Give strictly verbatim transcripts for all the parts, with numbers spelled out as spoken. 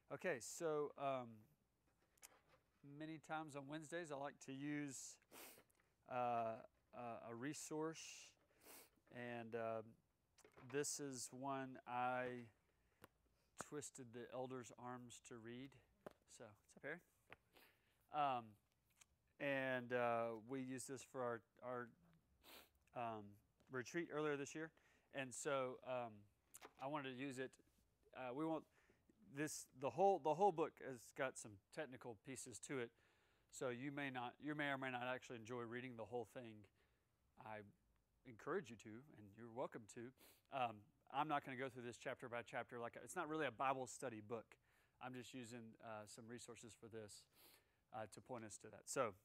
Okay, so um, many times on Wednesdays I like to use uh, uh, a resource, and uh, this is one I twisted the elders' arms to read. So, what's up, Harry? Um, and uh, we used this for our, our um, retreat earlier this year, and so um, I wanted to use it. Uh, we won't. This the whole the whole book has got some technical pieces to it, so you may not you may or may not actually enjoy reading the whole thing. I encourage you to, and you're welcome to. Um, I'm not going to go through this chapter by chapter. Like it's not really a Bible study book. I'm just using uh, some resources for this uh, to point us to that. So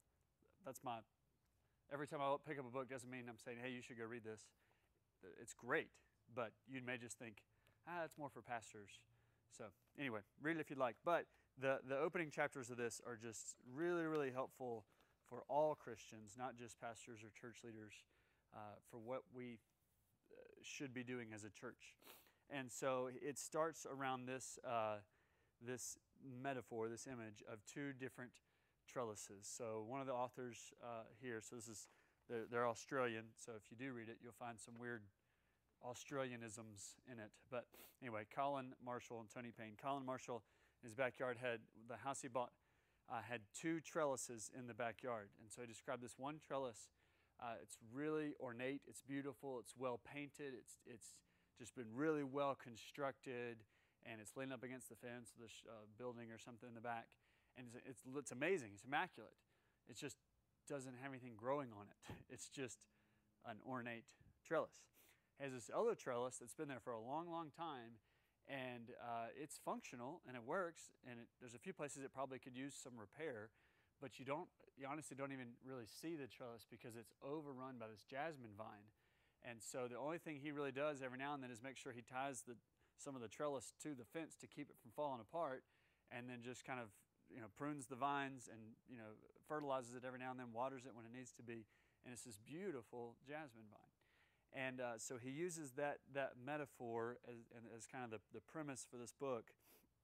that's my. Every time I pick up a book doesn't mean I'm saying, hey, you should go read this. It's great, but you may just think, ah, it's more for pastors. So anyway, read it if you'd like. But the, the opening chapters of this are just really, really helpful for all Christians, not just pastors or church leaders, uh, for what we uh, should be doing as a church. And so it starts around this, uh, this metaphor, this image of two different trellises. So one of the authors uh, here, so this is, they're, they're Australian, so if you do read it, you'll find some weird Australianisms in it. But anyway, Colin Marshall and Tony Payne. Colin Marshall in his backyard had, the house he bought uh, had two trellises in the backyard. And so he described this one trellis. Uh, it's really ornate, it's beautiful, it's well painted, it's, it's just been really well constructed, and it's leaning up against the fence of this uh, building or something in the back. And it's, it's, it's amazing, it's immaculate. It just doesn't have anything growing on it. It's just an ornate trellis. Has this other trellis that's been there for a long, long time, and uh, it's functional and it works. And it, there's a few places it probably could use some repair, but you don't, you honestly don't even really see the trellis because it's overrun by this jasmine vine. And so the only thing he really does every now and then is make sure he ties the some of the trellis to the fence to keep it from falling apart, and then just kind of you know prunes the vines and you know fertilizes it every now and then, waters it when it needs to be, and it's this beautiful jasmine vine. And uh, so he uses that that metaphor as, as kind of the, the premise for this book.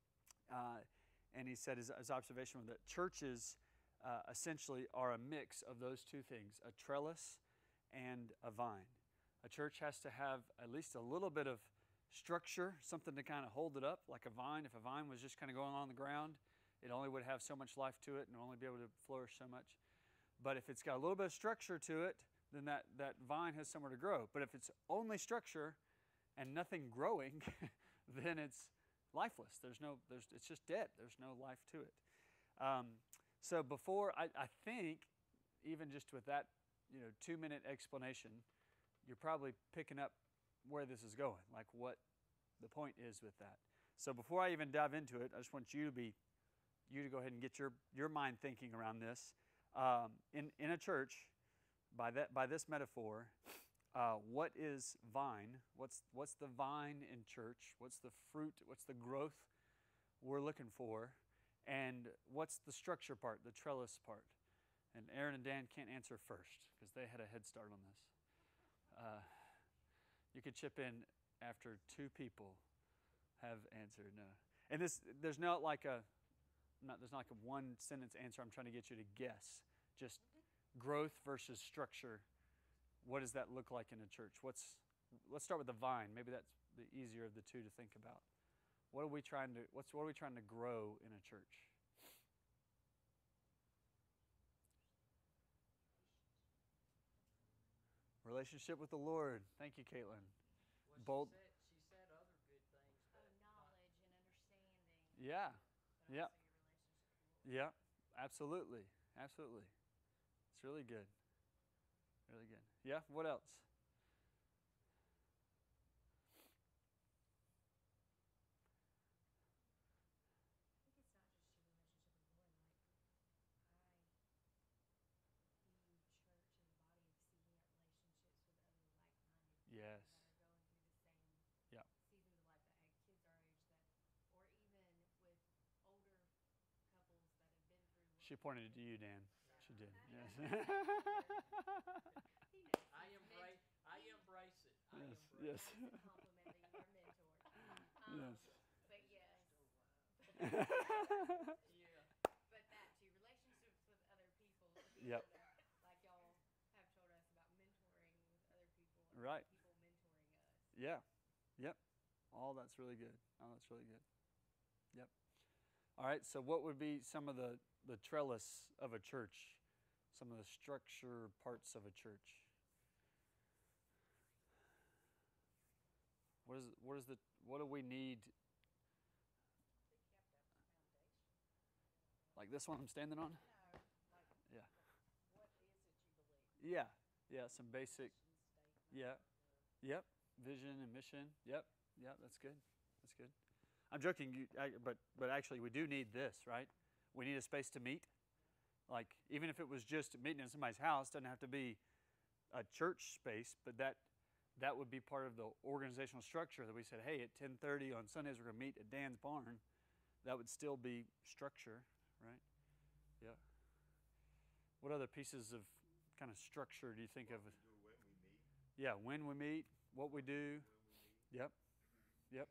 Uh, and he said his, his observation was that churches uh, essentially are a mix of those two things, a trellis and a vine. A church has to have at least a little bit of structure, something to kind of hold it up, like a vine. If a vine was just kind of going on the ground, it only would have so much life to it and only be able to flourish so much. But if it's got a little bit of structure to it, then that, that vine has somewhere to grow. But if it's only structure and nothing growing, then it's lifeless. There's no, there's, it's just dead. There's no life to it. Um, so before, I, I think, even just with that you know, two-minute explanation, you're probably picking up where this is going, like what the point is with that. So before I even dive into it, I just want you to be, you to go ahead and get your, your mind thinking around this. Um, in, in a church, By that, by this metaphor, uh, what is vine? What's what's the vine in church? What's the fruit? What's the growth we're looking for? And what's the structure part, the trellis part? And Aaron and Dan can't answer first because they had a head start on this. Uh, you could chip in after two people have answered. No, and this there's not like a not there's not like a one sentence answer. I'm trying to get you to guess. Just growth versus structure. What does that look like in a church? What's let's start with the vine. Maybe that's the easier of the two to think about. What are we trying to what's what are we trying to grow in a church? Relationship with the Lord. Thank you, Caitlin. Well, Bold. She said, she said other good things. Oh, But knowledge and understanding. Yeah. But Yeah. also your relationship with the Lord. Yeah. Absolutely. Absolutely. It's really good. Really good. Yeah. What else? I think it's not just your relationship with the Lord. Like, I view church as a body of seeking out relationships with other like-minded people Yes. that are going through the same Yeah. seasons of life, that have kids our age, that, or even with older couples that have been through. what She we've pointed been to you, through. Dan. She did. Yes. He knows. I He's embrace, meant- I embrace it. I Yes. embrace Yes. That's a compliment that you are a mentor. Um, Yes. But yes. Yeah. But that too, relationships with other people. Being Yep. able to, like y'all have told us about mentoring with other people and Right. people mentoring us. Yeah. Yep. All that's really good. All that's really good. Yep. All right. So, what would be some of the the trellis of a church? Some of the structure parts of a church. What is what is the what do we need? Like this one I'm standing on? No, like, Yeah. what is it you believe? Yeah. Yeah. Some basic. Mission statement Yeah. or- Yep. Vision and mission. Yep. Yep. That's good. That's good. I'm joking, you, I, but but actually we do need this, right? We need a space to meet. Like even if it was just meeting in somebody's house, doesn't have to be a church space, but that that would be part of the organizational structure that we said, hey, at ten thirty on Sundays we're going to meet at Dan's barn. That would still be structure, right? Yeah. What other pieces of kind of structure do you think of? What we do when we meet. Yeah, when we meet, what we do. When we meet. Yep. Yep.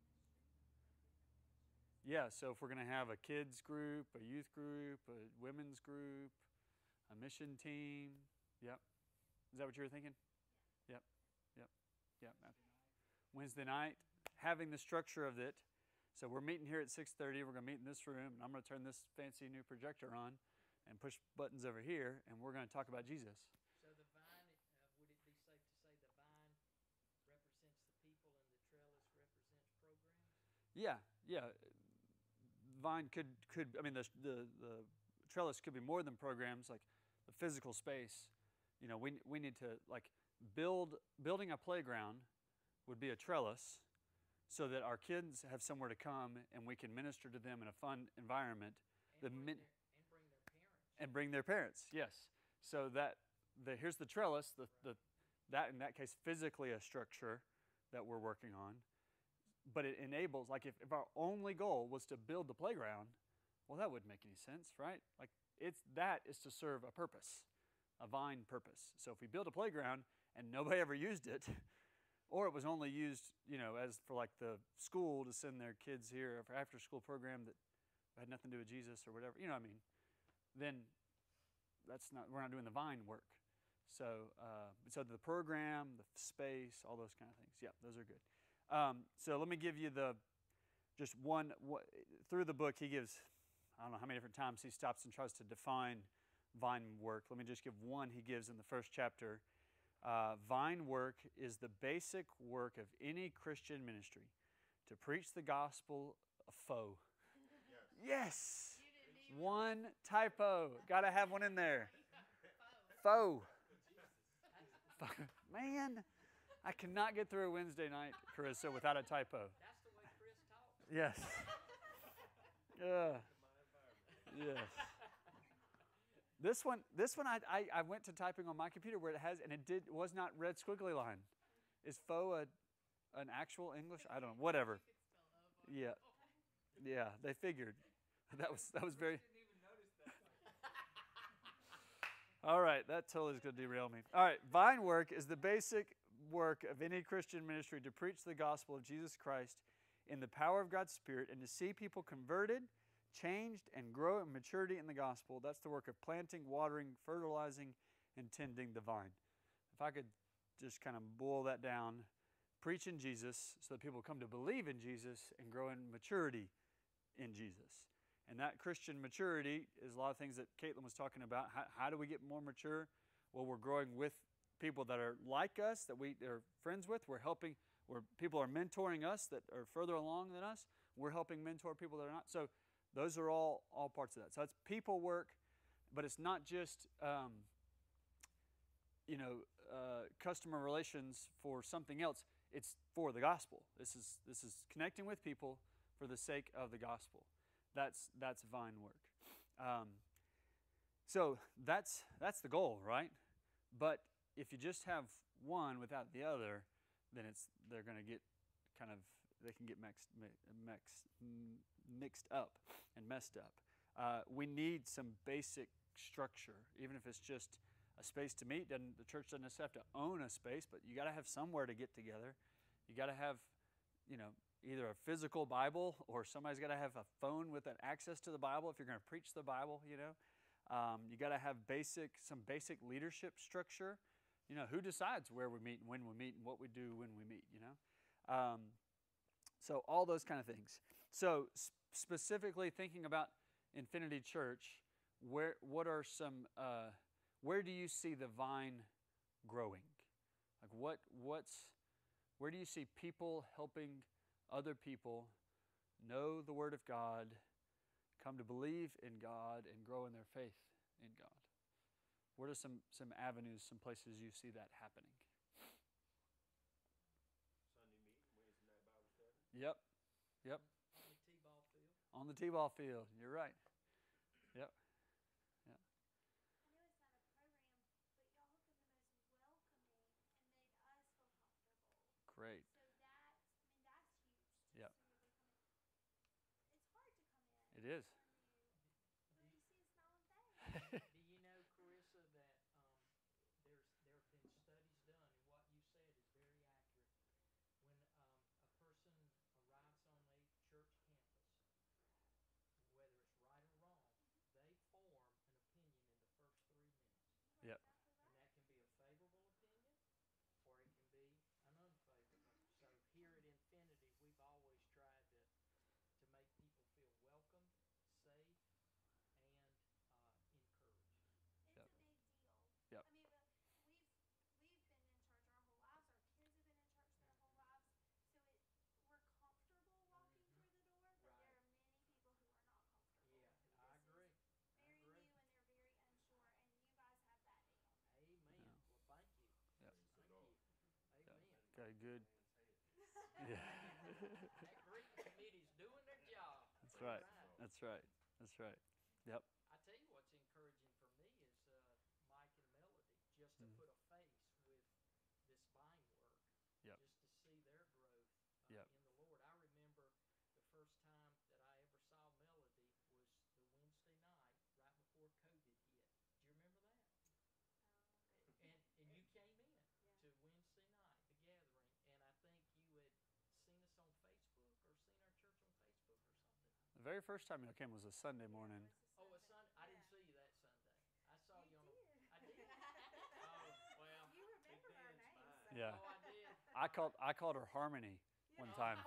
Yeah, so if we're going to have a kids group, a youth group, a women's group, a mission team. Yep. Is that what you were thinking? Yep. Yep. Yep. Wednesday night, having the structure of it. So we're meeting here at six thirty. We're going to meet in this room, and I'm going to turn this fancy new projector on and push buttons over here, and we're going to talk about Jesus. So the vine, uh, would it be safe to say the vine represents the people and the trellis represents programs? Yeah, yeah. Vine could could I mean the the the trellis could be more than programs, like the physical space. You know, we we need to like build building a playground would be a trellis, so that our kids have somewhere to come and we can minister to them in a fun environment. And, The bring, min- their, and bring their parents. and bring their parents. Yes. So that the here's the trellis. The the that in that case physically a structure that we're working on. But it enables, like if, if our only goal was to build the playground, well, that wouldn't make any sense, right? Like it's that is to serve a purpose, a vine purpose. So if we build a playground and nobody ever used it, or it was only used, you know, as for like the school to send their kids here for after school program that had nothing to do with Jesus or whatever, you know what I mean, then that's not, we're not doing the vine work. So, uh, so the program, the space, all those kind of things. Yeah, those are good. Um, so let me give you the, just one, what, through the book he gives, I don't know how many different times he stops and tries to define vine work. Let me just give one he gives in the first chapter. Uh, vine work is the basic work of any Christian ministry, to preach the gospel of foe. Yes! One typo. Got to have one in there. Foe. Man, I cannot get through a Wednesday night, Carissa, without a typo. That's the way Chris talks. Yes. Uh, yes. This one, this one, I, I, I went to typing on my computer where it has, and it did was not red squiggly line. Is faux a, an actual English? I don't know. Whatever. Yeah, yeah. They figured. That was that was very. All right, that totally is going to derail me. All right, vine work is the basic work of any Christian ministry to preach the gospel of Jesus Christ in the power of God's Spirit and to see people converted, changed, and grow in maturity in the gospel. That's the work of planting, watering, fertilizing, and tending the vine. If I could just kind of boil that down, preaching Jesus so that people come to believe in Jesus and grow in maturity in Jesus. And that Christian maturity is a lot of things that Caitlin was talking about. How, how do we get more mature? Well, we're growing with people that are like us, that we are friends with. We're helping, where people are mentoring us that are further along than us. We're helping mentor people that are not. So those are all, all parts of that. So it's people work, but it's not just, um, you know, uh, customer relations for something else. It's for the gospel. This is this is connecting with people for the sake of the gospel. That's that's vine work. Um, so that's that's the goal, right? But if you just have one without the other, then it's they're going to get kind of they can get mixed mixed mixed up and messed up. Uh, we need some basic structure, even if it's just a space to meet. Doesn't the church doesn't necessarily have to own a space, but you got to have somewhere to get together. You got to have, you know, either a physical Bible or somebody's got to have a phone with an access to the Bible if you're going to preach the Bible, you know. Um, you got to have basic, some basic leadership structure. You know, who decides where we meet and when we meet and what we do when we meet, you know. Um, so all those kind of things. So sp- specifically thinking about Infinity Church, where what are some, uh, where do you see the vine growing? Like what, what's, where do you see people helping other people know the Word of God, come to believe in God, and grow in their faith in God? What are some, some avenues, some places you see that happening? Sunday meeting, Wednesday night Bible study. Yep, yep. On the T-ball field. On the T-ball field, you're right. Yep. Yeah. I know it's not a program, but y'all have been the most welcoming and made us feel comfortable. Great. So that, I mean, that's huge. To Yep. see everybody come in. It's hard to come in. It is. When you, but you see a smiling face. Do you know, Carissa, that um, there's there have been studies done, and what you said is very accurate. When um, a person arrives on a church campus, whether it's right or wrong, they form an opinion in the first three minutes. You are Yep. exactly And right. that can be a favorable opinion, or it can be an unfavorable. So here at Infinity, we've always tried to, to make people feel welcome, safe, and uh, encouraged. It's Yep. a big deal. Yep. I mean, but we've we've been in church our whole lives. Our kids have been in church their whole lives. So it we're comfortable walking Mhm. through the door, but Right. there are many people who are not comfortable. Yeah, And I this agree. is I very agree. new and they're very unsure, and you guys have that down. Amen. Yeah. Well, thank you. Yep. Praise the Thank Lord. you. Yep. Amen. Okay, good. Man's head. Yeah. That greeting committee's doing their job. That's Praise right. the Lord. That's right. That's right. Yep. I tell you what's encouraging for me is uh, Mike and Melody, just to Mhm. put a face with this vine work, Yep. just to see their growth uh, Yep. in the Lord. I remember the first time that I ever saw Melody was the Wednesday night right before COVID hit. Do you remember that? Um, And and you came in Yeah. to Wednesday night, the gathering, and I think you had seen us on Facebook or seen our church on Facebook or something. The very first time you came was a Sunday yeah, morning. it was a Oh, a Sunday. Sunday. I didn't Yeah. see you that Sunday. I saw you, You on a. did. I did. Oh well. You remember our Dan's names. fine. So. Yeah. Oh, I did. I called I called her Harmony Yeah. one time.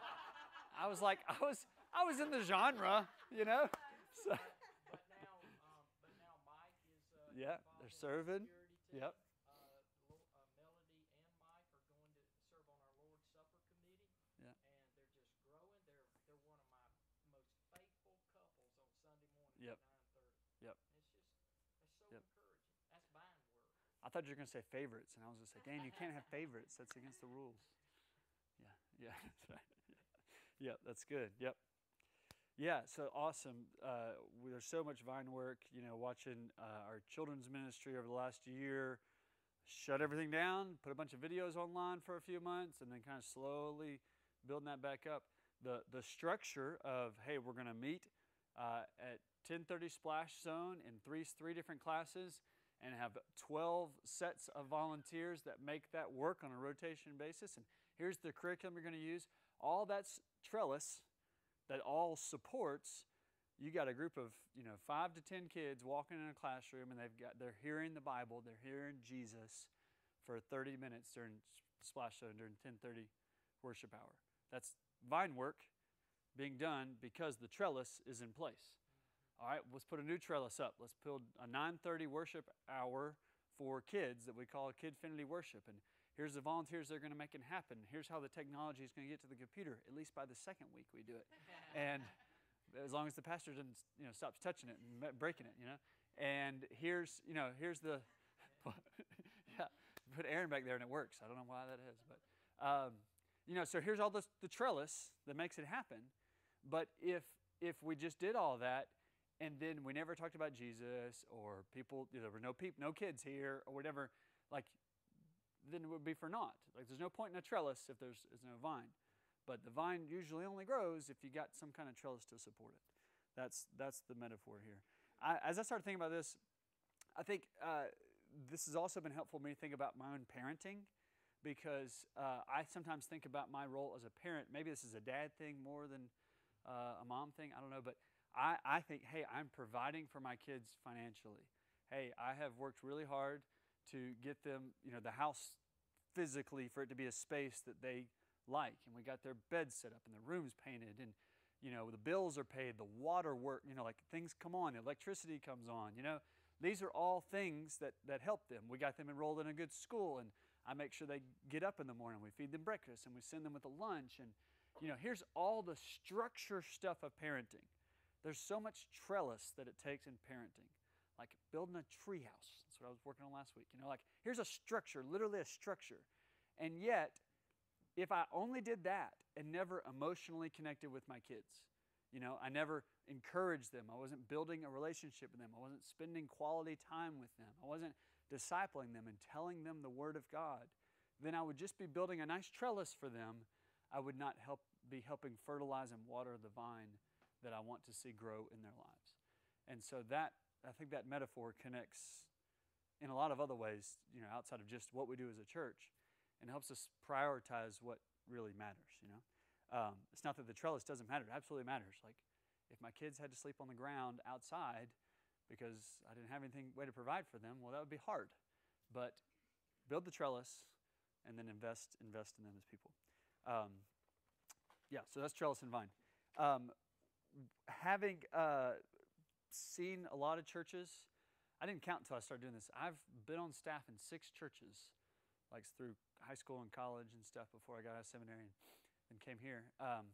I was like, I was I was in the genre, you know. So, But, but now, um, but now Mike is uh, Yeah, involved they're in serving. the security team. Yep. Uh, Lo- uh, Melody and Mike are going to serve on our Lord's Supper committee. Yeah. And they're just growing. They're they're one of my most faithful couples on Sunday morning Yep. at nine thirty. Yep. It's just that's so Yep. encouraging. That's vine work. I thought you were going to say favorites, and I was just like, Dan, you can't have favorites. That's against the rules. Yeah, yeah, that's right. Yeah, that's good. Yep. Yeah, so awesome. Uh, we- there's so much Vine work, you know, watching uh, our children's ministry over the last year, shut everything down, put a bunch of videos online for a few months, and then kind of slowly building that back up. The the structure of, hey, we're going to meet uh, at ten thirty Splash Zone in three, three different classes and have twelve sets of volunteers that make that work on a rotation basis. And here's the curriculum you're going to use. All that's Trellis that all supports. You got a group of, you know, five to ten kids walking in a classroom, and they've got they're hearing the Bible, they're hearing Jesus for thirty minutes during Splash Zone during ten thirty worship hour. That's Vine work being done because the Trellis is in place. All right, let's put a new Trellis up. Let's build a nine thirty worship hour for kids that we call Kidfinity Worship. And here's the volunteers that are going to make it happen. Here's how the technology is going to get to the computer, at least by the second week we do it. And as long as the pastor doesn't, you know, stops touching it and breaking it, you know. And here's, you know, here's the, yeah, put Aaron back there and it works. I don't know why that is, but, um, you know, so here's all this, the Trellis that makes it happen. But if if we just did all that, and then we never talked about Jesus, or people, you know, there were no people, no kids here, or whatever, like, then it would be for naught. Like, there's no point in a trellis if there's, there's no vine. But the vine usually only grows if you got some kind of trellis to support it. That's that's the metaphor here. I, as I started thinking about this, I think uh, this has also been helpful for me to think about my own parenting, because uh, I sometimes think about my role as a parent. Maybe this is a dad thing more than uh, a mom thing. I don't know, but I, I think, hey, I'm providing for my kids financially. Hey, I have worked really hard to get them, you know, the house physically for it to be a space that they like, and we got their beds set up and the rooms painted, and you know the bills are paid, the water work, you know, like things come on, the electricity comes on. You know, these are all things that that help them. We got them enrolled in a good school, and I make sure they get up in the morning. We feed them breakfast, and we send them with a lunch, and you know, here's all the structure stuff of parenting. There's so much trellis that it takes in parenting, like building a treehouse. That's what I was working on last week. You know, like here's a structure, literally a structure, and yet, if I only did that and never emotionally connected with my kids, you know, I never encouraged them, I wasn't building a relationship with them, I wasn't spending quality time with them, I wasn't discipling them and telling them the Word of God, then I would just be building a nice trellis for them. I would not help be helping fertilize and water the vine that I want to see grow in their lives. And so that, I think that metaphor connects in a lot of other ways, you know, outside of just what we do as a church, and helps us prioritize what really matters, you know. Um, it's not that the trellis doesn't matter. It absolutely matters. Like, if my kids had to sleep on the ground outside because I didn't have anything way to provide for them, well, that would be hard. But build the trellis and then invest invest in them as people. Um, yeah, so that's trellis and vine. Um, having uh, seen a lot of churches, I didn't count until I started doing this. I've been on staff in six churches, like through high school and college and stuff before I got out of seminary and, and came here. Um,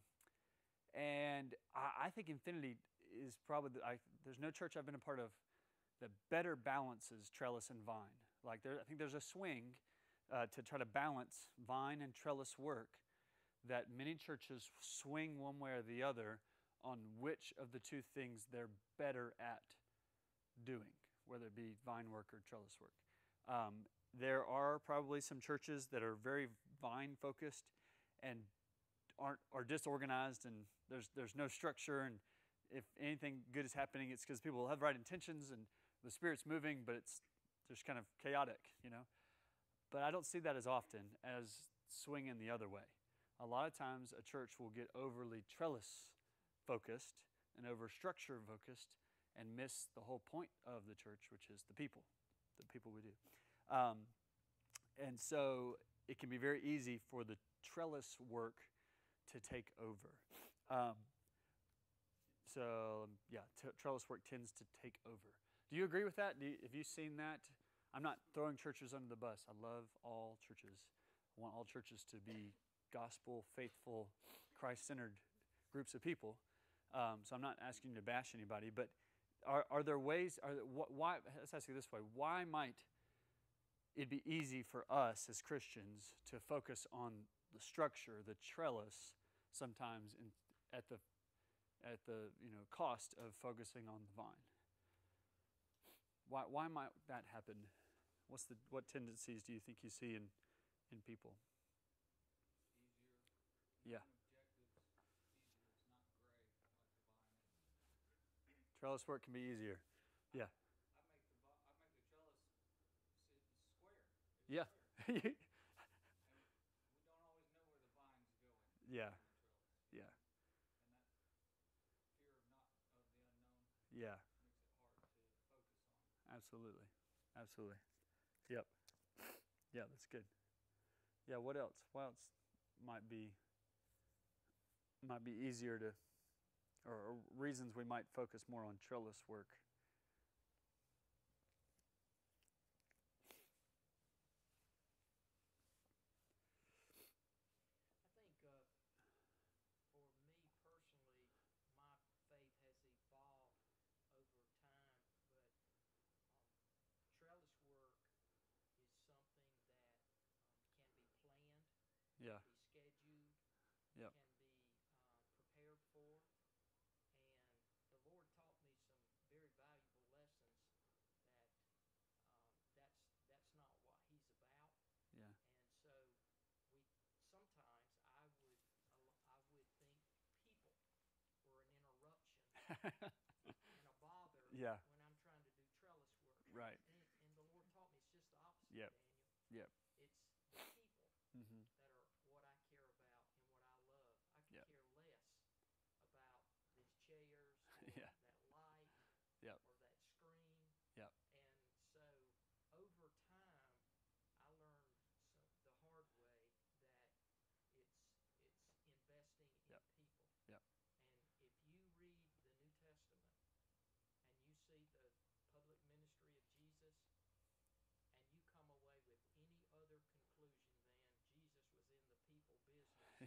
and I, I think Infinity is probably, the, I, there's no church I've been a part of that better balances trellis and vine. Like there, I think there's a swing uh, to try to balance vine and trellis work that many churches swing one way or the other on which of the two things they're better at doing, whether it be vine work or trellis work. Um, There are probably some churches that are very vine focused and aren't are disorganized, and there's there's no structure, and if anything good is happening, it's because people have right intentions and the Spirit's moving, but it's just kind of chaotic, you know. But I don't see that as often as swinging the other way. A lot of times a church will get overly trellis focused and over structure focused and miss the whole point of the church, which is the people, the people we do. Um, and so it can be very easy for the trellis work to take over. Um, so yeah, t- trellis work tends to take over. Do you agree with that? Do you, have you seen that? I'm not throwing churches under the bus. I love all churches. I want all churches to be gospel, faithful, Christ-centered groups of people. Um, so I'm not asking you to bash anybody, but are, are there ways, are there, wh- why, let's ask you this way, why might it'd be easy for us as Christians to focus on the structure, the trellis, sometimes in, at the at the you know cost of focusing on the vine? Why why might that happen? What's the what tendencies do you think you see in in people? Yeah. Trellis work can be easier. Yeah. Yeah. Yeah. Yeah. Yeah. Absolutely. Absolutely. Yep. Yeah, that's good. Yeah, what else? What else might be might be easier to or, or reasons we might focus more on trellis work? I think uh, for me personally, my faith has evolved over time, but um, trellis work is something that um, can be planned, Yeah. can be scheduled, Yep. can be uh, prepared for, and the Lord taught me some very valuable lessons that um, that's that's not what He's about. Yeah. And so we sometimes I would I would think people were an interruption and a bother Yeah. when I'm trying to do trellis work. Right. And, and the Lord taught me it's just the opposite, Yep. Daniel. Yep. It's the people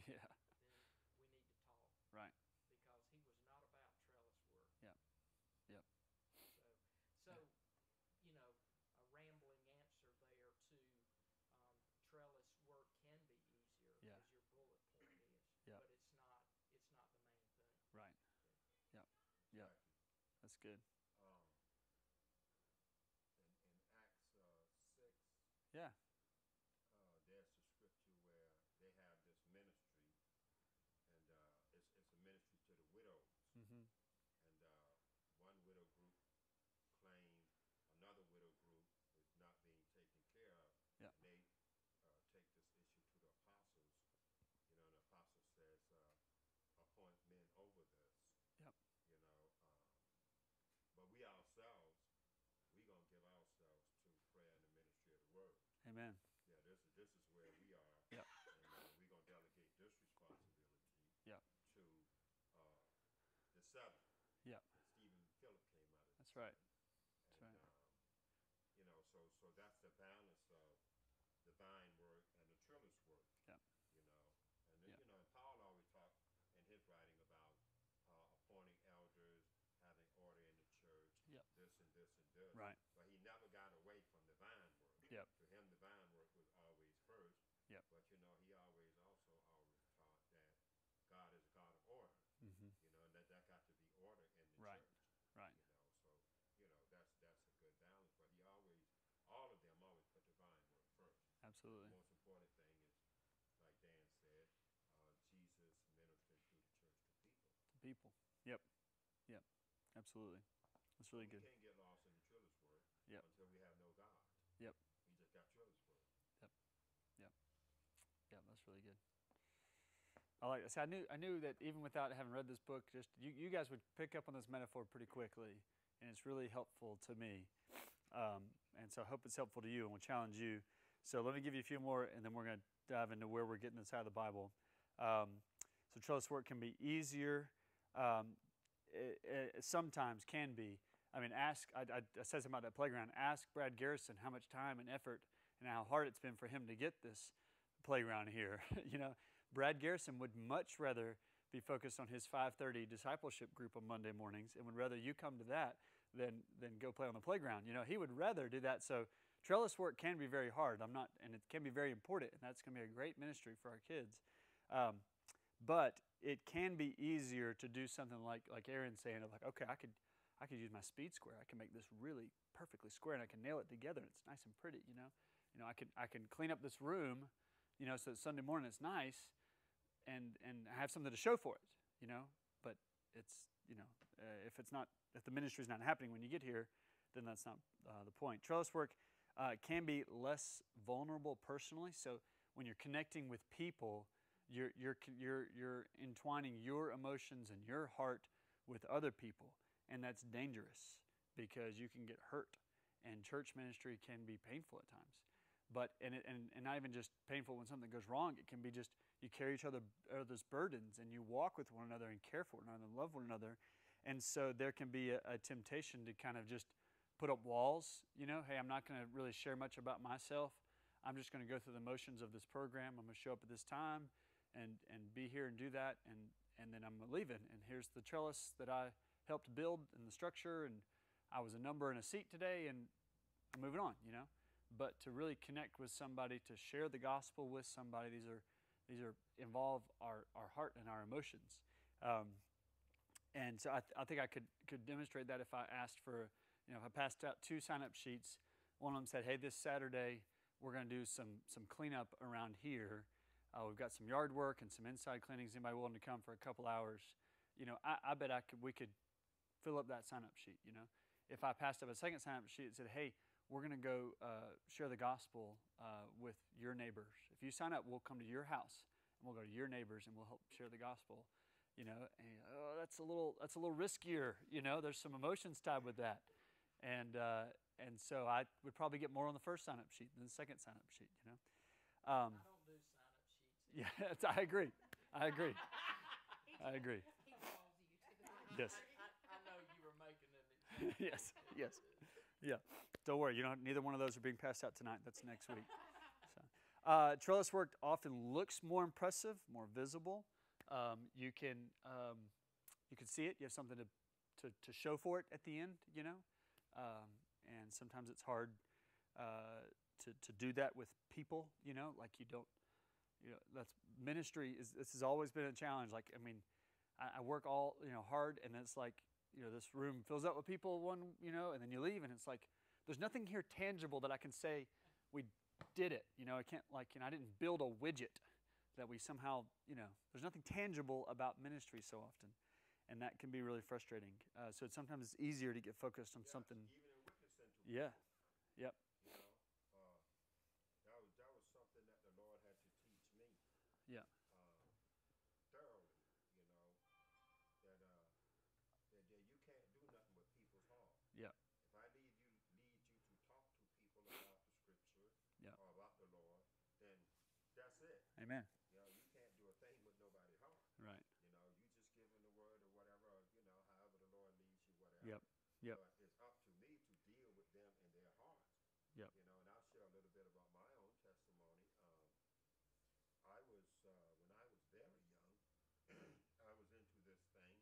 Yeah. then we need to talk. Right. Because he was not about trellis work. Yep. Yep. So, so you know, a rambling answer there to um, trellis work can be easier, Yeah. as your bullet point is. Yep. But it's not. It's not the main thing. Right. Yep. Yep. That's good. Um, in, in Acts uh, six, Yeah. uh, there's the scripture where they have this ministry, and uh, it's, it's a ministry to the widows. Mm-hmm. And uh, one widow group claimed another widow group is not being taken care of. Yeah. And they uh, take this issue to the apostles. You know, and the apostle says, uh, appoint men over this. Yep. You know, um, but we ourselves, we gonna give ourselves to prayer and the ministry of the word. Amen. Yeah, this is this is where we are. Yep. And uh, we're gonna delegate this responsibility. Yep. To uh, the seven. Yep. Stephen Phillip came out of. That's right. And, That's right. Um, you know, so so that's the balance of the vine work and the trellis work. Yep. You know, and then, Yep. you know, and Paul always talked in his writing about uh, appointing elders, having order in the church, Yep. this and this and this. Right. But he never got away from the vine work. Yep. To him, the vine work was always first. Yep. But you know, he always also always taught that God is a God of order. Mm-hmm. You know, and that that got to be order in the Right. church. Right. You know, so you know that's that's a good balance. But he always, all of them always put the vine work first. Absolutely. The most important thing is, like Dan said, uh, Jesus ministering through the church to people. To people. Yep. Yep. Absolutely. That's really we good. can't get lost in the trellis work Yep. until we have no God. Yep. We just got trellis work. Yeah, that's really good. I like this. I knew I knew that even without having read this book, just you, you guys would pick up on this metaphor pretty quickly, and it's really helpful to me. Um, and so I hope it's helpful to you, and will challenge you. So let me give you a few more, and then we're going to dive into where we're getting this out of the Bible. Um, so trellis work can be easier. Um, it, it sometimes can be. I mean, ask. I, I, I said something about that playground. Ask Brad Garrison how much time and effort and how hard it's been for him to get this playground here. You know, Brad Garrison would much rather be focused on his five thirty discipleship group on Monday mornings, and would rather you come to that than than go play on the playground. You know, he would rather do that. So trellis work can be very hard. I'm not, and it can be very important, and that's going to be a great ministry for our kids. Um, but it can be easier to do something like like Aaron's saying, of like, okay, I could I could use my speed square. I can make this really perfectly square, and I can nail it together, and it's nice and pretty. You know, you know, I can I can clean up this room, you know, so that Sunday morning it's nice, and and have something to show for it, you know. But it's, you know, uh, if it's not, if the ministry is not happening when you get here, then that's not uh, the point. Trellis work uh, can be less vulnerable personally. So when you're connecting with people, you're you're you're you're entwining your emotions and your heart with other people, and that's dangerous because you can get hurt, and church ministry can be painful at times. But and, it, and and not even just painful when something goes wrong. It can be just you carry each other other's burdens, and you walk with one another and care for one another and love one another. And so there can be a, a temptation to kind of just put up walls. You know, hey, I'm not going to really share much about myself. I'm just going to go through the motions of this program. I'm going to show up at this time, and and be here and do that, and and then I'm leaving. And here's the trellis that I helped build and the structure, and I was a number in a seat today, and I'm moving on. You know. But to really connect with somebody, to share the gospel with somebody, these are these are involve our, our heart and our emotions. Um, and so I, th- I think I could could demonstrate that if I asked for, you know, if I passed out two sign-up sheets. One of them said, hey, this Saturday we're going to do some some cleanup around here. Uh, we've got some yard work and some inside cleanings. Anybody willing to come for a couple hours? You know, I, I bet I could we could fill up that sign-up sheet, you know. If I passed up a second sign-up sheet that said, hey, we're going to go uh, share the gospel uh, with your neighbors. If you sign up, we'll come to your house, and we'll go to your neighbors, and we'll help share the gospel. You know, and oh, that's a little that's a little riskier. You know, there's some emotions tied with that, and uh, and so I would probably get more on the first sign-up sheet than the second sign-up sheet. You know, um, I don't do sign-up sheets. yeah, it's, I agree. I agree. I agree. He calls you to the door. Yes. I, I know you were making an example. Yes. Yes. Yeah, don't worry. You don't. Neither one of those are being passed out tonight. That's next week. So, Uh, trellis work often looks more impressive, more visible. Um, you can um, you can see it. You have something to, to, to show for it at the end, you know. Um, and sometimes it's hard uh, to to do that with people, you know. Like you don't, you know, that's ministry is. This has always been a challenge. Like I mean, I, I work all you know hard, and it's like you know this room fills up with people one, you know, and then you leave, and it's like there's nothing here tangible that I can say we did it. You know, I can't like you know I didn't build a widget that we somehow you know. There's nothing tangible about ministry so often, and that can be really frustrating. Uh, so it's sometimes it's easier to get focused on Yes, something. even in witnessing to Yeah. people, Yep. you know, uh, that was that was something that the Lord had to teach me Yeah. uh, thoroughly. You know that uh, that, that you can't do nothing with people's heart. Yeah. If I lead you lead you to talk to people about the Scripture Yeah. or about the Lord, then that's it. Amen. You know, you can't do a thing with nobody's heart. Right. You know, you just give them the word or whatever, or, you know, however the Lord leads you, whatever. Yep. Yep. But it's up to me to deal with them in their hearts. Yep. You know, and I'll share a little bit about my own testimony. Um, I was, uh, when I was very young, I was into this thing,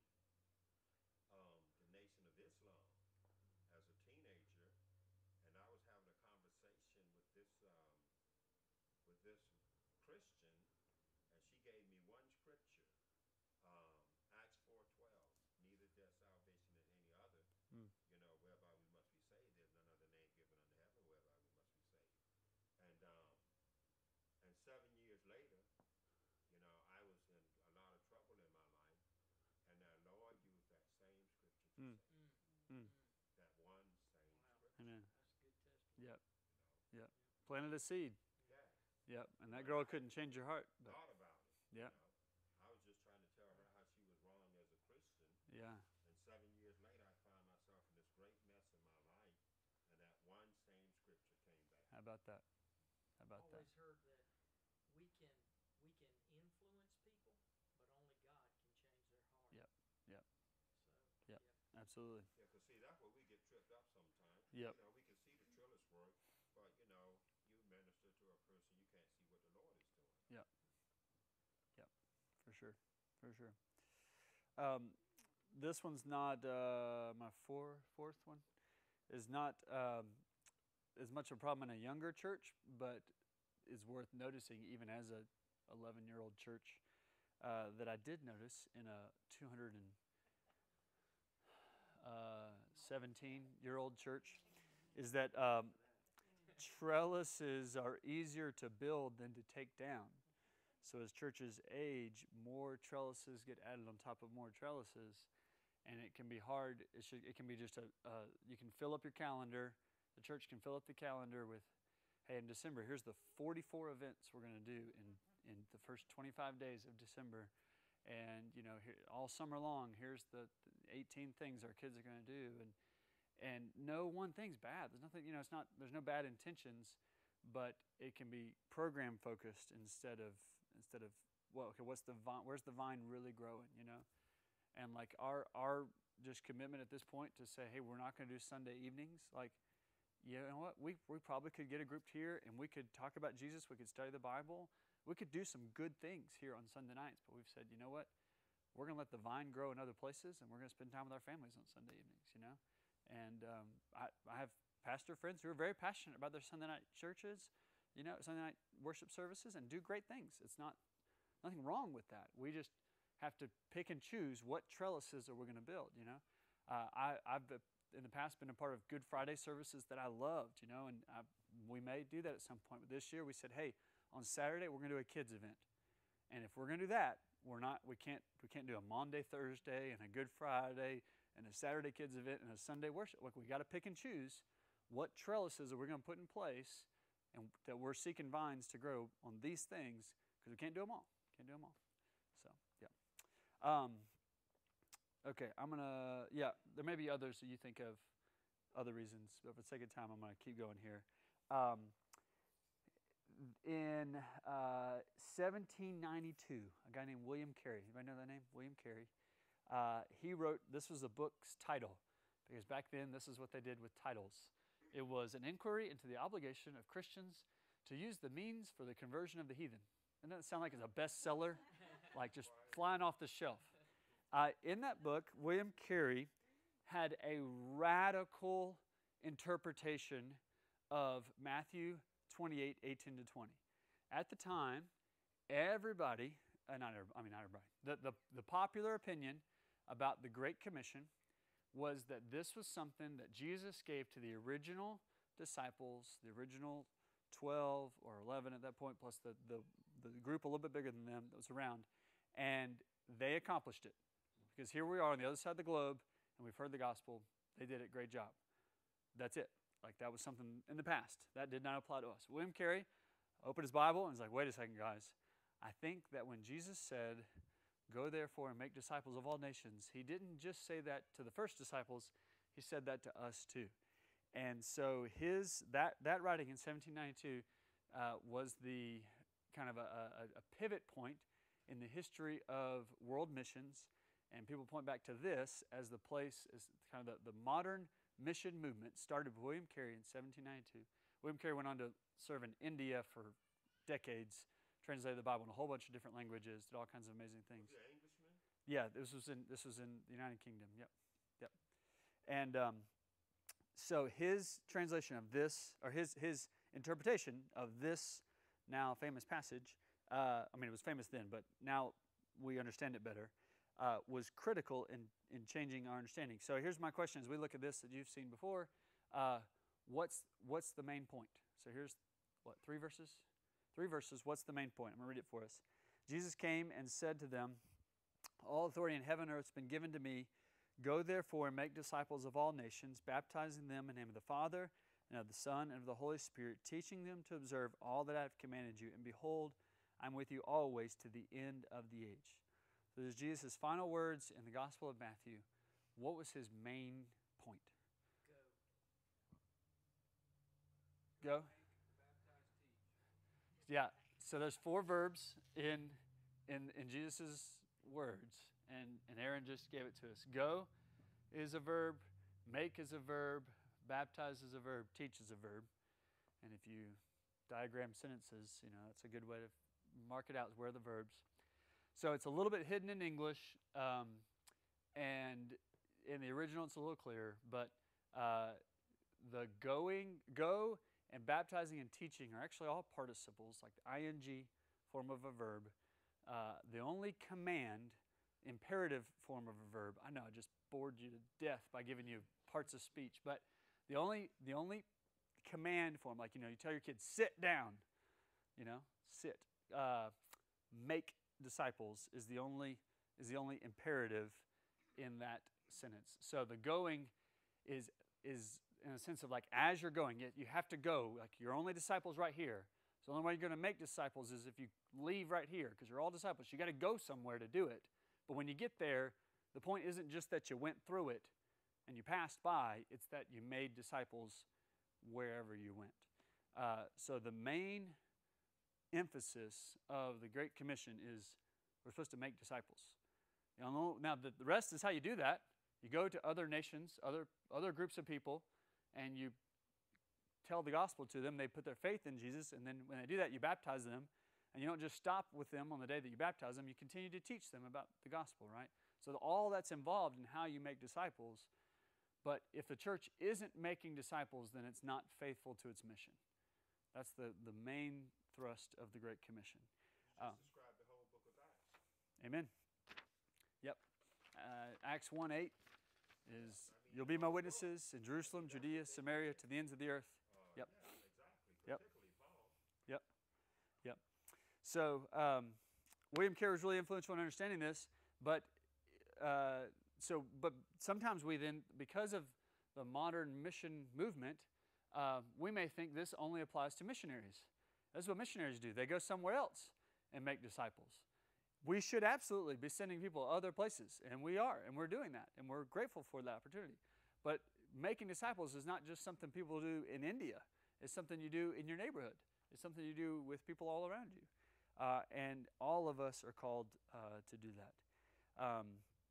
um, the Nation of Islam, as a teenager, and I was having a conversation with this, um, with this Christian, and she gave me one scripture, um, Acts four twelve. Neither is there salvation in any other, Mm. you know, whereby we must be saved. There's none other name given under heaven whereby we must be saved. And um, and seven years later, you know, I was in a lot of trouble in my life, and the Lord used that same scripture to Mm. save me. Mm. That one same Wow. scripture. Amen. That's a good testimony. Yep. You know. Yep. Planted a seed. Yes. Yep. And that girl couldn't change your heart. But Thought about it. yeah. You know. I was just trying to tell her how she was wrong as a Christian. Yeah. And seven years later, I found myself in this great mess in my life, and that one same scripture came back. How about that? How about that? Always heard that we can we can influence people, but only God can change their heart. Yep. Yep. So Yep. Absolutely. Yeah, because see, that's where we get tripped up sometimes. Yep. You know, we can see the trellis work, but, you know, you minister to a person, you can't see what the Lord is doing. Yep. Yep. For sure. For sure. Um, this one's not uh, my four, fourth one. Is not um, as much a problem in a younger church, but is worth noticing even as a eleven-year-old church uh, that I did notice in a two hundred seventeen-year-old church is that um, trellises are easier to build than to take down. So as churches age, more trellises get added on top of more trellises, and it can be hard. It should. It can be just a. Uh, you can fill up your calendar. The church can fill up the calendar with, hey, in December, here's the forty-four events we're going to do in in the first twenty-five days of December, and you know, here, all summer long, here's the, the eighteen things our kids are going to do, and and no one thing's bad. There's nothing. You know, it's not. There's no bad intentions, but it can be program focused instead of instead of well, okay, what's the vine? Where's the vine really growing? You know. And like our our just commitment at this point to say, hey, we're not going to do Sunday evenings. Like, you know what? We we probably could get a group here and we could talk about Jesus. We could study the Bible. We could do some good things here on Sunday nights. But we've said, you know what? We're going to let the vine grow in other places, and we're going to spend time with our families on Sunday evenings. You know, and um, I I have pastor friends who are very passionate about their Sunday night churches, you know, Sunday night worship services, and do great things. It's not nothing wrong with that. We just have to pick and choose what trellises are we going to build, you know. Uh, I, I've in the past been a part of Good Friday services that I loved, you know, and I, we may do that at some point. But this year we said, hey, on Saturday we're going to do a kids event, and if we're going to do that, we're not, we can't, we can't do a Maundy Thursday and a Good Friday and a Saturday kids event and a Sunday worship. Like we got to pick and choose what trellises are we going to put in place, and that we're seeking vines to grow on these things because we can't do them all. Can't do them all. So yeah. Um, okay, I'm going to, yeah, there may be others that you think of, other reasons, but for the sake of time, I'm going to keep going here. Um, in uh, seventeen ninety-two, a guy named William Carey, anybody know that name? William Carey. Uh, he wrote, this was the book's title, because back then this is what they did with titles. It was an inquiry into the obligation of Christians to use the means for the conversion of the heathen. Doesn't that sound like it's a bestseller? Like just flying off the shelf. Uh, in that book, William Carey had a radical interpretation of Matthew twenty-eight, eighteen to twenty. At the time, everybody, uh, not everybody, I mean not everybody, the, the, the popular opinion about the Great Commission was that this was something that Jesus gave to the original disciples, the original twelve or eleven at that point, plus the, the, the group a little bit bigger than them that was around, and they accomplished it. Because here we are on the other side of the globe, and we've heard the gospel. They did it. Great job. That's it. Like that was something in the past. That did not apply to us. William Carey opened his Bible and was like, wait a second, guys. I think that when Jesus said, go therefore and make disciples of all nations, he didn't just say that to the first disciples. He said that to us too. And so his that, that writing in seventeen ninety-two uh, was the kind of a, a, a pivot point in the history of world missions. And people point back to this as the place, as kind of the, the modern mission movement started with William Carey in seventeen ninety-two. William Carey went on to serve in India for decades, translated the Bible in a whole bunch of different languages, did all kinds of amazing things. Was he an Englishman? Yeah, this was in this was in the United Kingdom. Yep, yep. And um, so his translation of this, or his his interpretation of this now famous passage, uh, I mean it was famous then, but now we understand it better, uh, was critical in in changing our understanding. So here's my question: as we look at this that you've seen before, uh, what's what's the main point? So here's what three verses. Three verses, what's the main point? I'm going to read it for us. Jesus came and said to them, all authority in heaven and earth has been given to me. Go therefore and make disciples of all nations, baptizing them in the name of the Father, and of the Son, and of the Holy Spirit, teaching them to observe all that I have commanded you. And behold, I'm with you always to the end of the age. So this is Jesus' final words in the Gospel of Matthew. What was his main point? Go. Go. Yeah, so there's four verbs in in, in Jesus' words, and, and Aaron just gave it to us. Go is a verb, make is a verb, baptize is a verb, teach is a verb. And if you diagram sentences, you know, that's a good way to mark it out, is where are the verbs. So it's a little bit hidden in English, um, and in the original it's a little clearer, but uh, the going, go, and baptizing and teaching are actually all participles, like the ing form of a verb. Uh, the only command, imperative form of a verb, I know I just bored you to death by giving you parts of speech, but the only the only command form, like, you know, you tell your kids, sit down, you know, sit. Uh, make disciples is the only is the only imperative in that sentence. So the going is is in a sense of like, as you're going, you, you have to go. Like, you're only disciples right here. So the only way you're going to make disciples is if you leave right here, because you're all disciples. You got to go somewhere to do it. But when you get there, the point isn't just that you went through it and you passed by. It's that you made disciples wherever you went. Uh, so the main emphasis of the Great Commission is we're supposed to make disciples. You know, now, the, the rest is how you do that. You go to other nations, other other groups of people, and you tell the gospel to them. They put their faith in Jesus, and then when they do that, you baptize them. And you don't just stop with them on the day that you baptize them. You continue to teach them about the gospel, right? So all that's involved in how you make disciples. But if the church isn't making disciples, then it's not faithful to its mission. That's the, the main thrust of the Great Commission. You Uh, just described the whole book of Acts. Amen. Yep. Uh, Acts one eight is, you'll be my witnesses in Jerusalem, Judea, Samaria, to the ends of the earth. Uh, Yep. Yeah, exactly. Yep. Particularly Paul. Yep. Yep. So um, William Carey was really influential in understanding this, but uh, so but sometimes we then, because of the modern mission movement, uh, we may think this only applies to missionaries. That's what missionaries do. They go somewhere else and make disciples. We should absolutely be sending people other places, and we are, and we're doing that, and we're grateful for that opportunity. But making disciples is not just something people do in India. It's something you do in your neighborhood. It's something you do with people all around you. Uh, and all of us are called uh, to do that. Um,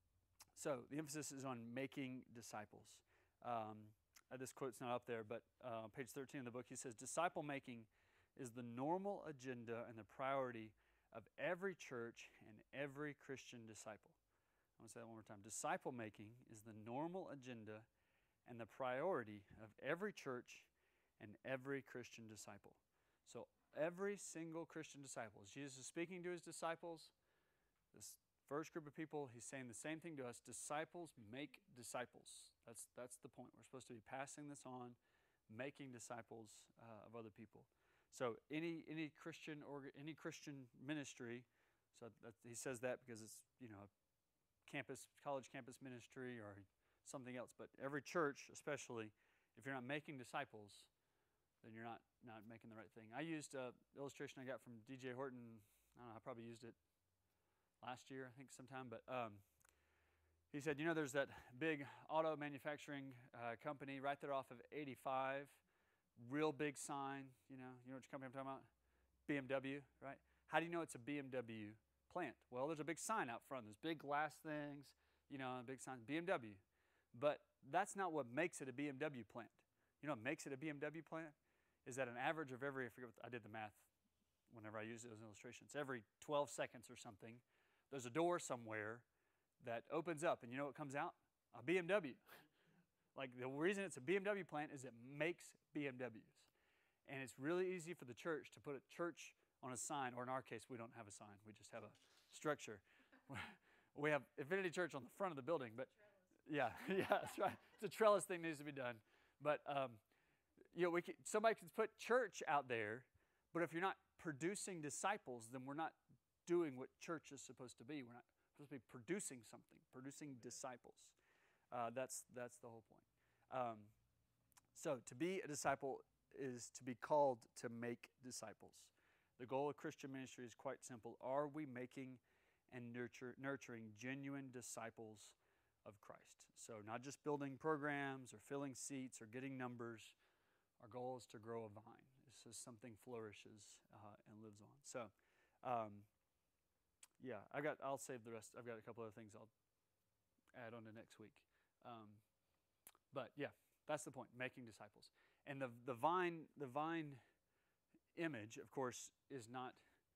so the emphasis is on making disciples. Um, uh, this quote's not up there, but uh, on page thirteen of the book, he says, disciple making is the normal agenda and the priority of every church and every Christian disciple. I'm going to say that one more time. Disciple making is the normal agenda and the priority of every church and every Christian disciple. So every single Christian disciple, as Jesus is speaking to his disciples, this first group of people, he's saying the same thing to us. Disciples make disciples. That's, that's the point. We're supposed to be passing this on, making disciples uh, of other people. So any any Christian or any Christian ministry, so that, he says that because it's, you know, campus, college campus ministry or something else. But every church, especially, if you're not making disciples, then you're not, not making the right thing. I used an illustration I got from D J Horton. I don't know, I probably used it last year, I think sometime. But um, he said, you know, there's that big auto manufacturing uh, company right there off of eighty-five. Real big sign, you know, you know which company I'm talking about? B M W, right? How do you know it's a B M W plant? Well, there's a big sign out front. There's big glass things, you know, big signs, B M W. But that's not what makes it a B M W plant. You know what makes it a B M W plant? Is that an average of every, I forget what, I did the math whenever I used those illustrations, every twelve seconds or something, there's a door somewhere that opens up, and you know what comes out? A B M W. Like, the reason it's a B M W plant is it makes B M Ws. And it's really easy for the church to put a church on a sign, or in our case, we don't have a sign. We just have a structure. We have Infinity Church on the front of the building, but yeah, yeah, that's right. It's a trellis thing that needs to be done. But, um, you know, we can, somebody can put church out there, but if you're not producing disciples, then we're not doing what church is supposed to be. We're not supposed to be producing something, producing disciples. Uh, that's that's the whole point. Um, so to be a disciple is to be called to make disciples. The goal of Christian ministry is quite simple. Are we making and nurture, nurturing genuine disciples of Christ? So not just building programs or filling seats or getting numbers. Our goal is to grow a vine. This is something flourishes uh, and lives on. So, um, yeah, I got. I'll save the rest. I've got a couple other things I'll add on to next week. Um, but yeah, that's the point, making disciples. And the the vine the vine image, of course, is not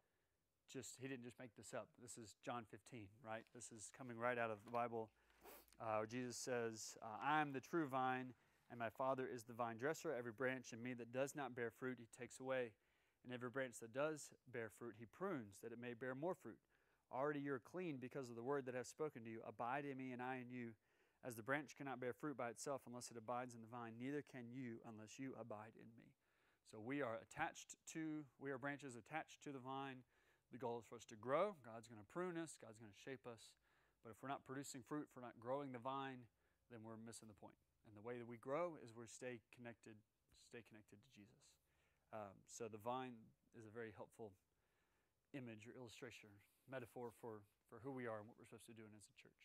just, he didn't just make this up. This is John fifteen, right? This is coming right out of the Bible. Uh, Jesus says, uh, I am the true vine, and my Father is the vine dresser. Every branch in me that does not bear fruit, he takes away. And every branch that does bear fruit, he prunes, that it may bear more fruit. Already you are clean because of the word that I have spoken to you. Abide in me, and I in you. As the branch cannot bear fruit by itself unless it abides in the vine, neither can you unless you abide in me. So we are attached to, we are branches attached to the vine. The goal is for us to grow. God's going to prune us. God's going to shape us. But if we're not producing fruit, if we're not growing the vine, then we're missing the point. And the way that we grow is we stay connected, stay connected to Jesus. Um, so the vine is a very helpful image or illustration, metaphor for, for who we are and what we're supposed to do as a church.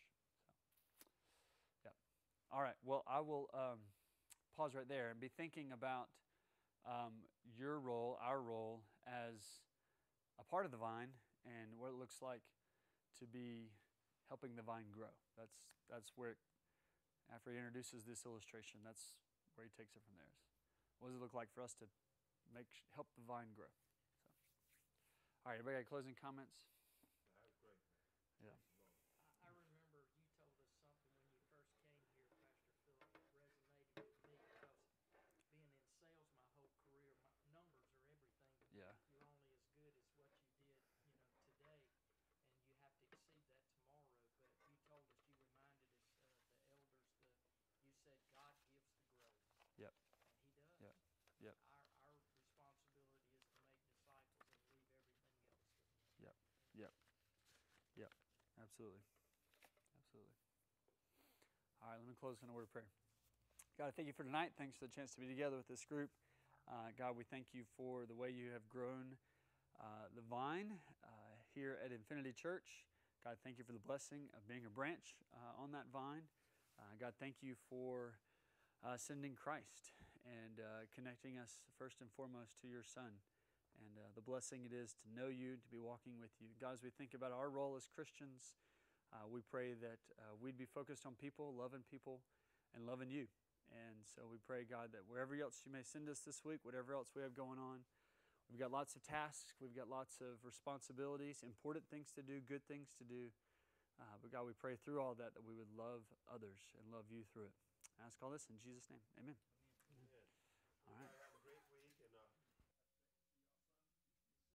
All right, well, I will um, pause right there and be thinking about um, your role, our role, as a part of the vine and what it looks like to be helping the vine grow. That's that's where, it, after he introduces this illustration, that's where he takes it from there. What does it look like for us to make help the vine grow? So, all right, everybody got closing comments? That was great, man. Yeah. I, I remember you told us something when you first came here, Pastor Philip, that resonated with me because being in sales my whole career, my numbers are everything. Yeah. You're only as good as what you did, you know, today, and you have to exceed that tomorrow. But you told us, you reminded us, uh, the elders, the you said God gives the growth. Yep. And He does. Yep. Yep. Our our responsibility is to make disciples and leave everything else to Him. Yep. Yep. Yep. Absolutely. Absolutely. All right, let me close in a word of prayer. God, I thank you for tonight. Thanks for the chance to be together with this group. Uh, God, we thank you for the way you have grown uh, the vine uh, here at Infinity Church. God, thank you for the blessing of being a branch uh, on that vine. Uh, God, thank you for uh, sending Christ and uh, connecting us first and foremost to your Son, and uh, the blessing it is to know you, to be walking with you. God, as we think about our role as Christians, uh, we pray that uh, we'd be focused on people, loving people, and loving you. And so we pray, God, that wherever else you may send us this week, whatever else we have going on, We've got lots of tasks. We've got lots of responsibilities, important things to do, good things to do. Uh, but God, we pray through all that that we would love others and love you through it. I ask all this in Jesus' name. Amen.